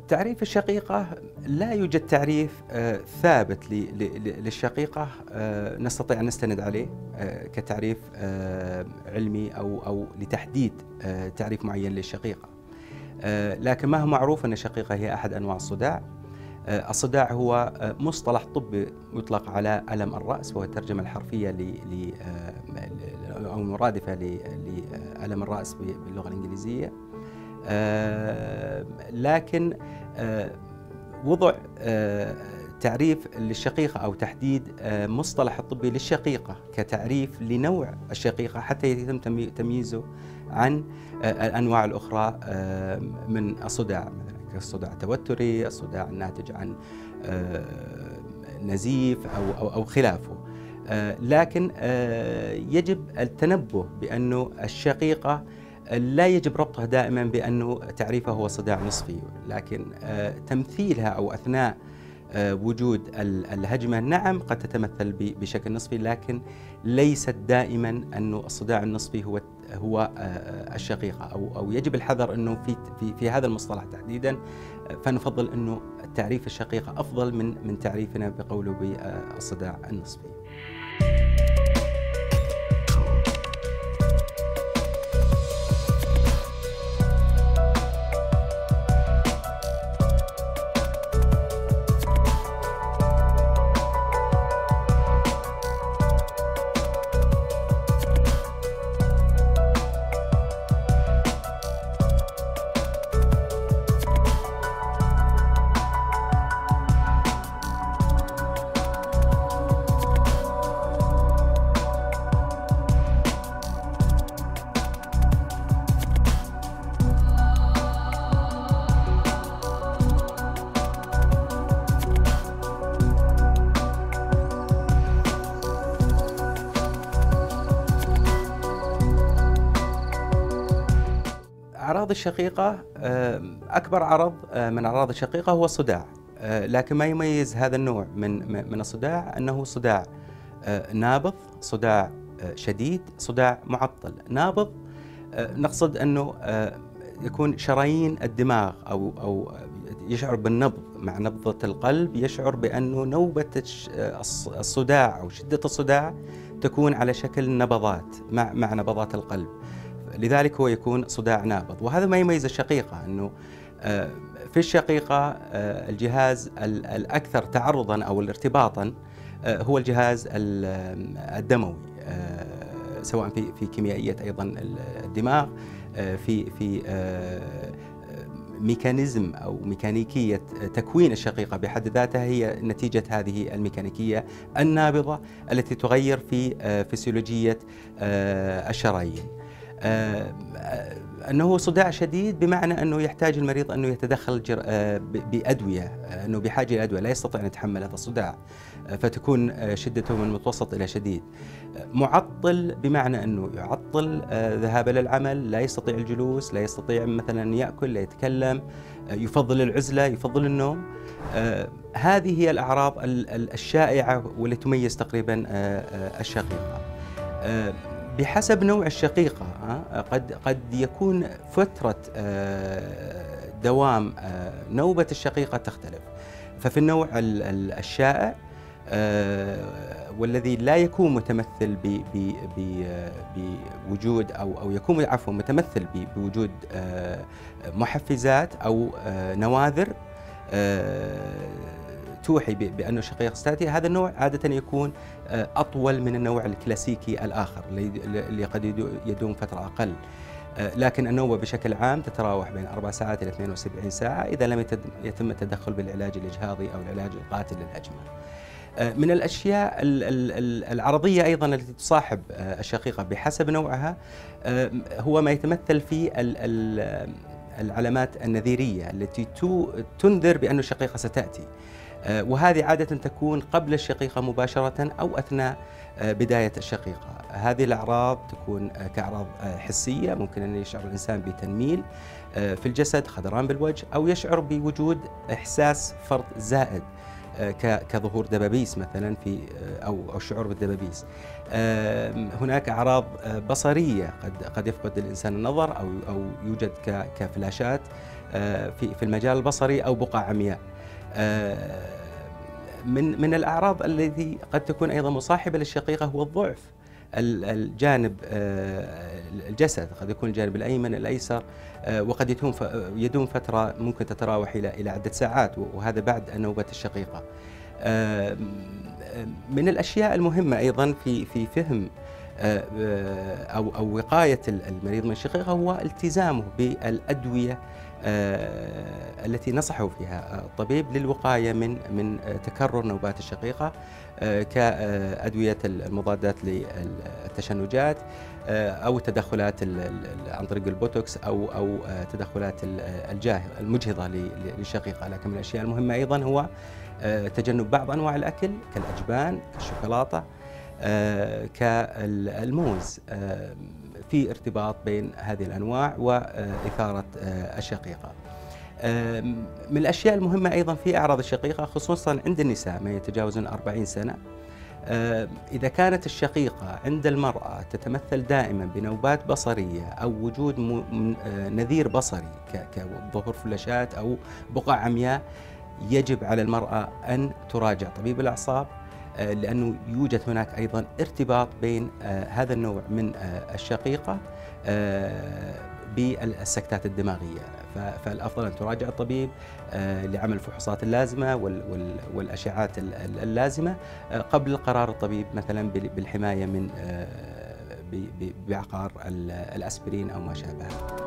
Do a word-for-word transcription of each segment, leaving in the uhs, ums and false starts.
تعريف الشقيقة لا يوجد تعريف آه، ثابت ل- ل- للشقيقة آه، نستطيع أن نستند عليه آه، كتعريف آه، علمي أو أو لتحديد آه، تعريف معين للشقيقة. آه، لكن ما هو معروف أن الشقيقة هي أحد أنواع الصداع. آه، الصداع هو آه، مصطلح طبي يطلق على ألم الرأس، وهو الترجمة الحرفية ل ل- آه، أو مرادفة ل- لألم الرأس باللغة الإنجليزية. آه، لكن آه، وضع آه، تعريف للشقيقة أو تحديد آه، مصطلح الطبي للشقيقة كتعريف لنوع الشقيقة حتى يتم تمي- تمييزه عن آه، الأنواع الأخرى آه، من الصداع، مثلا كالصداع التوتري، الصداع الناتج عن آه، نزيف أو أو أو خلافه. آه، لكن آه، يجب التنبه بأنه الشقيقة لا يجب ربطها دائما بأنه تعريفه هو صداع نصفي، لكن آه، تمثيلها أو أثناء آه، وجود ال- الهجمة نعم قد تتمثل ب- بشكل نصفي، لكن ليست دائما أنه الصداع النصفي هو هو آه، الشقيقة، أو أو يجب الحذر أنه في في في هذا المصطلح تحديدا. آه، فنفضل أنه تعريف الشقيقة أفضل من من تعريفنا بقوله بالصداع النصفي. أعراض الشقيقة، آه، أكبر عرض آه، من أعراض الشقيقة هو الصداع. آه، لكن ما يميز هذا النوع من من الصداع أنه صداع آه، نابض، صداع آه، شديد، صداع معطل. نابض آه، نقصد أنه آه، يكون شرايين الدماغ أو أو يشعر بالنبض، مع نبضة القلب يشعر بأنه نوبة الش- آه، الص- الصداع أو شدة الصداع تكون على شكل نبضات مع مع نبضات القلب. لذلك هو يكون صداع نابض، وهذا ما يميز الشقيقة أنه آه، في الشقيقة آه، الجهاز ال- الأكثر تعرضاً أو ارتباطاً آه، هو الجهاز ال- آه، الدموي، آه، سواء في في كيميائية أيضاً الدماغ، آه، في في آه، ميكانيزم أو ميكانيكية تكوين الشقيقة بحد ذاتها هي نتيجة هذه الميكانيكية النابضة التي تغير في آه، فسيولوجية آه، الشرايين. آه، آه، أنه صداع شديد بمعنى أنه يحتاج المريض أنه يتدخل جر- آه، ب- بأدوية، آه، أنه بحاجة إلى أدوية، لا يستطيع أن يتحمل هذا الصداع، آه، فتكون آه، شدته من متوسط إلى شديد. آه، معطل بمعنى أنه يعطل آه، ذهابه للعمل، لا يستطيع الجلوس، لا يستطيع مثلا أن يأكل، لا يتكلم، آه، يفضل العزلة، يفضل النوم. آه، هذه هي الأعراض ال- ال- الشائعة والتي تميز تقريبا آه، آه، الشقيقة. آه، بحسب نوع الشقيقة آه، قد قد يكون فترة آه، دوام آه، نوبة الشقيقة تختلف. ففي النوع ال- ال- الشائع آه، والذي لا يكون متمثل ب- ب- ب- بوجود أو أو يكون عفوا متمثل ب- بوجود آه، محفزات أو آه، نواذر آه، توحي ب- بأنه الشقيقة ستأتي. هذا النوع عادة يكون آه، أطول من النوع الكلاسيكي الآخر الذي اللي قد يدو- يدوم فترة أقل. آه، لكن النوبة بشكل عام تتراوح بين أربع ساعات إلى اثنين وسبعين ساعة إذا لم يتد- يتم التدخل بالعلاج الإجهاضي أو العلاج القاتل للهجمة. آه، من الأشياء ال- ال- ال- العرضية أيضا التي تصاحب آه، الشقيقة بحسب نوعها آه، هو ما يتمثل في ال- ال- العلامات النذيرية التي تو- تنذر بأن الشقيقة ستأتي. آه، وهذه عادة تكون قبل الشقيقة مباشرة أو أثناء آه، بداية الشقيقة. هذه الأعراض تكون آه، كأعراض آه، حسية، ممكن أن يشعر الإنسان بتنميل آه، في الجسد، خضران بالوجه، أو يشعر بوجود إحساس فرط زائد آه، ك- كظهور دبابيس مثلا في آه، أو أو الشعور بالدبابيس. آه، هناك أعراض آه، بصرية، قد قد يفقد الإنسان النظر أو أو يوجد ك- كفلاشات في في المجال البصري أو بقع عمياء. من من الأعراض التي قد تكون أيضا مصاحبة للشقيقة هو الضعف. الجانب الجسد قد يكون الجانب الأيمن الأيسر، وقد يدوم يدوم فترة ممكن تتراوح إلى إلى عدة ساعات، وهذا بعد نوبة الشقيقة. من الأشياء المهمة أيضا في في فهم أو أو وقاية المريض من الشقيقة هو التزامه بالأدوية التي نصحه فيها الطبيب للوقاية من من تكرر نوبات الشقيقة، كأدوية المضادات للتشنجات أو التدخلات عن طريق البوتوكس أو أو تدخلات الجاه المجهضة للشقيقة. لكن من الأشياء المهمة أيضا هو تجنب بعض أنواع الأكل كالأجبان، كالشوكولاتة، كالموز، في ارتباط بين هذه الأنواع وإثارة الشقيقة. من الأشياء المهمة أيضا في أعراض الشقيقة خصوصا عند النساء ما يتجاوزون أربعين سنة، إذا كانت الشقيقة عند المرأة تتمثل دائما بنوبات بصرية أو وجود نذير بصري كظهور فلاشات أو بقع عمياء، يجب على المرأة أن تراجع طبيب الأعصاب، لأنه يوجد هناك أيضا ارتباط بين هذا النوع من الشقيقة بالسكتات الدماغية. فالأفضل أن تراجع الطبيب لعمل الفحوصات اللازمة والأشعات اللازمة قبل القرار الطبيب مثلا بالحماية من بعقار الأسبرين أو ما شابه.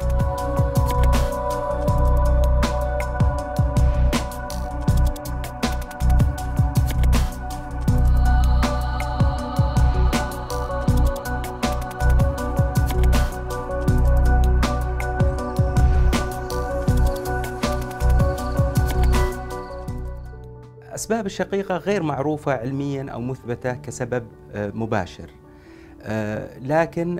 أسباب الشقيقة غير معروفة علمياً أو مثبتة كسبب مباشر، لكن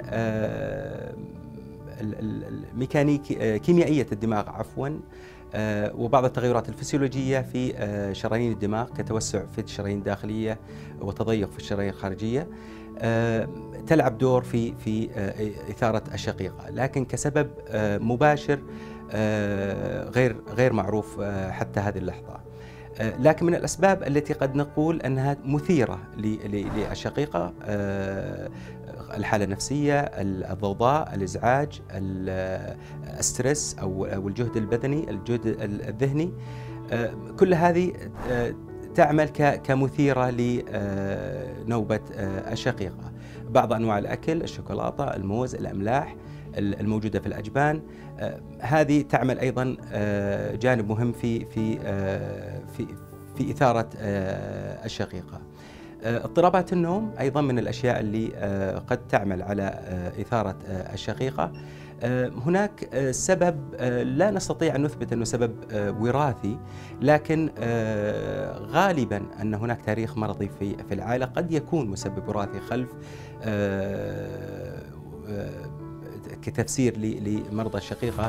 الميكانيكي كيميائية الدماغ عفواً وبعض التغيرات الفسيولوجية في شرايين الدماغ كتوسع في الشرايين الداخلية وتضيق في الشرايين الخارجية تلعب دور في في إثارة الشقيقة، لكن كسبب مباشر غير غير معروف حتى هذه اللحظة. لكن من الأسباب التي قد نقول أنها مثيرة للشقيقة الحالة النفسية، الضوضاء، الإزعاج، الستريس أو الجهد البدني، الجهد الذهني، كل هذه تعمل كمثيرة لنوبة الشقيقة. بعض أنواع الأكل، الشوكولاتة، الموز، الأملاح الموجودة في الأجبان، هذه تعمل أيضا جانب مهم في في في في إثارة الشقيقة. اضطرابات النوم أيضا من الأشياء اللي قد تعمل على إثارة الشقيقة. هناك سبب لا نستطيع أن نثبت أنه سبب وراثي، لكن غالبا أن هناك تاريخ مرضي في في العائلة قد يكون مسبب وراثي خلف كتفسير لمرضى الشقيقة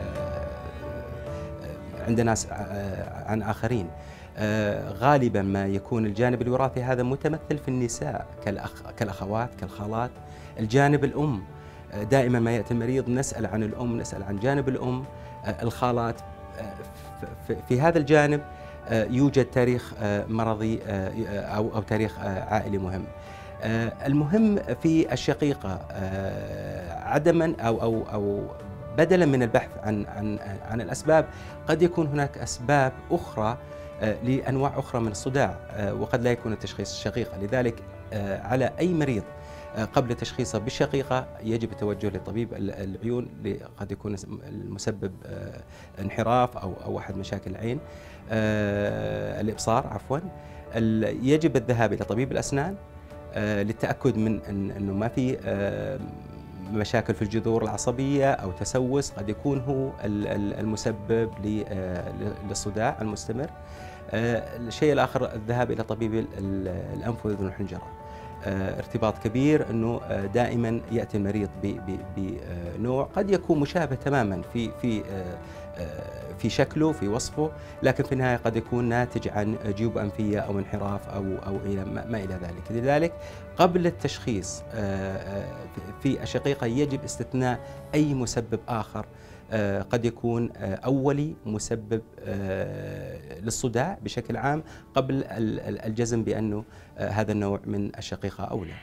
عند ناس عن آخرين. غالبا ما يكون الجانب الوراثي هذا متمثل في النساء كالأخ كالأخوات كالخالات. الجانب الأم دائما ما يأتي المريض نسأل عن الأم، نسأل عن جانب الأم، الخالات. في هذا الجانب يوجد تاريخ مرضي أو أو تاريخ عائلي مهم. المهم في الشقيقة عدما أو أو أو بدلا من البحث عن عن عن الأسباب، قد يكون هناك أسباب أخرى لأنواع أخرى من الصداع، وقد لا يكون التشخيص الشقيقة. لذلك على أي مريض قبل تشخيصه بالشقيقة يجب التوجه لطبيب العيون، قد يكون المسبب انحراف أو أو أحد مشاكل العين، الإبصار عفوا. يجب الذهاب إلى طبيب الأسنان للتأكد من أنه ما في مشاكل في الجذور العصبية أو تسوس قد يكون هو المسبب للصداع المستمر. الشيء الآخر الذهاب إلى طبيب الأنف والأذن والحنجرة. ارتباط كبير أنه دائما يأتي المريض بنوع قد يكون مشابه تماما في في في شكله في وصفه، لكن في النهاية قد يكون ناتج عن جيوب أنفية أو انحراف أو أو إلى ما إلى ذلك. لذلك قبل التشخيص في الشقيقة يجب استثناء أي مسبب آخر قد يكون أولي مسبب للصداع بشكل عام قبل الجزم بأنه هذا النوع من الشقيقة أو لا.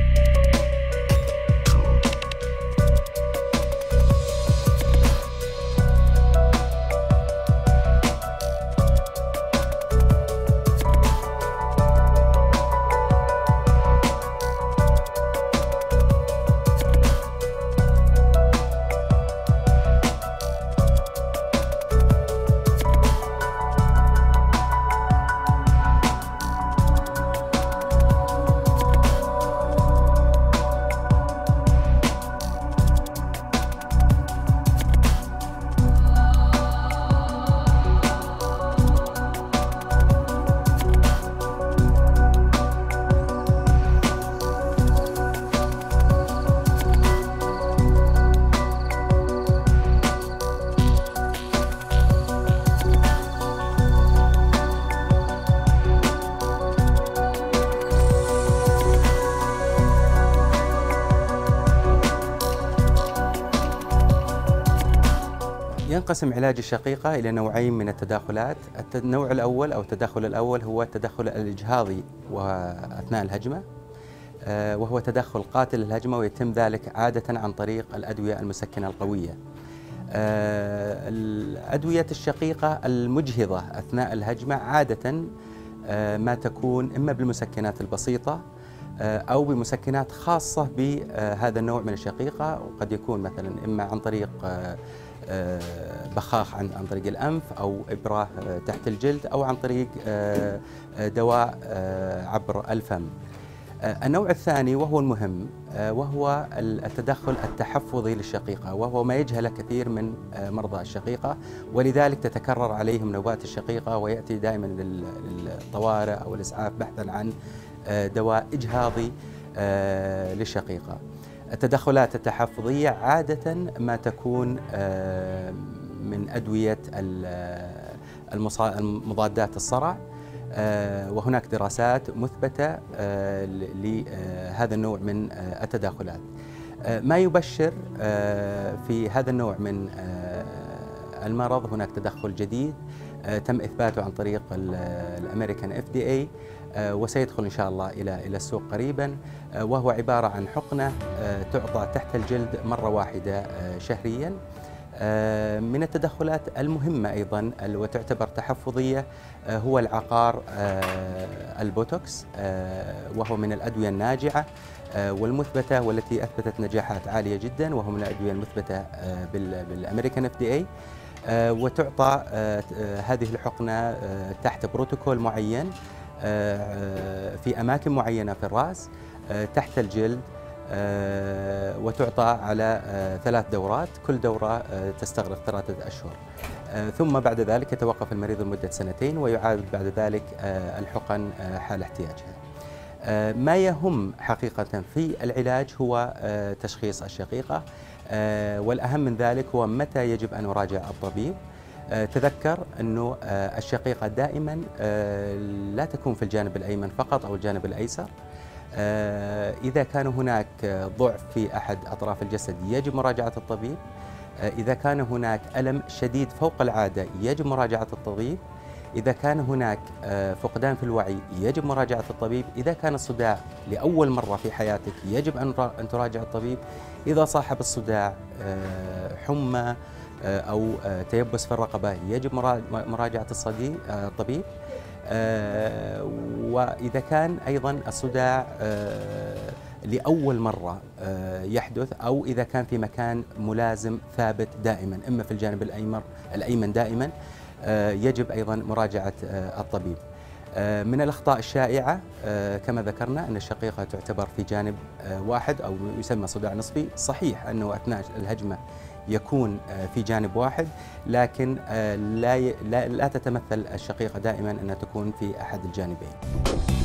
ينقسم علاج الشقيقة إلى نوعين من التداخلات. النوع الأول أو التدخل الأول هو التدخل الإجهاضي وأثناء الهجمة، وهو تدخل قاتل للهجمة، ويتم ذلك عادة عن طريق الأدوية المسكنة القوية. الأدوية الشقيقة المجهضة أثناء الهجمة عادة ما تكون إما بالمسكنات البسيطة أو بمسكنات خاصة بهذا النوع من الشقيقة، وقد يكون مثلا إما عن طريق بخاخ عن عن طريق الأنف أو إبرة تحت الجلد أو عن طريق دواء عبر الفم. النوع الثاني وهو المهم وهو التدخل التحفظي للشقيقة، وهو ما يجهله كثير من مرضى الشقيقة، ولذلك تتكرر عليهم نوبات الشقيقة ويأتي دائما للطوارئ أو الإسعاف بحثا عن دواء إجهاضي للشقيقة. التدخلات التحفظية عادة ما تكون من أدوية المضادات الصرع، وهناك دراسات مثبتة لهذا النوع من التداخلات. ما يبشر في هذا النوع من المرض هناك تدخل جديد تم إثباته عن طريق الأمريكان إف دي إيه، وسيدخل إن شاء الله إلى إلى السوق قريبا، وهو عبارة عن حقنة تعطى تحت الجلد مرة واحدة شهريا. من التدخلات المهمة أيضا وتعتبر تحفظية هو العقار البوتوكس، وهو من الأدوية الناجعة والمثبتة والتي أثبتت نجاحات عالية جدا، وهو من الأدوية المثبتة بالأمريكان إف دي إيه، وتعطى هذه الحقنة تحت بروتوكول معين في أماكن معينة في الرأس تحت الجلد، وتعطى على ثلاث دورات، كل دورة تستغرق ثلاثة أشهر، ثم بعد ذلك يتوقف المريض لمدة سنتين ويعاد بعد ذلك الحقن حال احتياجها. ما يهم حقيقة في العلاج هو تشخيص الشقيقة، والأهم من ذلك هو متى يجب أن نراجع الطبيب. تذكر أنه الشقيقة دائما لا تكون في الجانب الأيمن فقط أو الجانب الأيسر. إذا كان هناك ضعف في أحد أطراف الجسد يجب مراجعة الطبيب. إذا كان هناك ألم شديد فوق العادة يجب مراجعة الطبيب. إذا كان هناك فقدان في الوعي يجب مراجعة الطبيب. إذا كان الصداع لأول مرة في حياتك يجب أن تراجع الطبيب. إذا صاحب الصداع حمى أو تيبس في الرقبة يجب مراجعة الطبيب. وإذا كان أيضا الصداع لأول مرة يحدث، أو إذا كان في مكان ملازم ثابت دائما إما في الجانب الأيمن الأيمن دائما، يجب أيضا مراجعة الطبيب. من الأخطاء الشائعة كما ذكرنا أن الشقيقة تعتبر في جانب واحد أو يسمى صداع نصفي. صحيح أنه أثناء الهجمة يكون في جانب واحد، لكن لا لا تتمثل الشقيقة دائما أنها تكون في أحد الجانبين.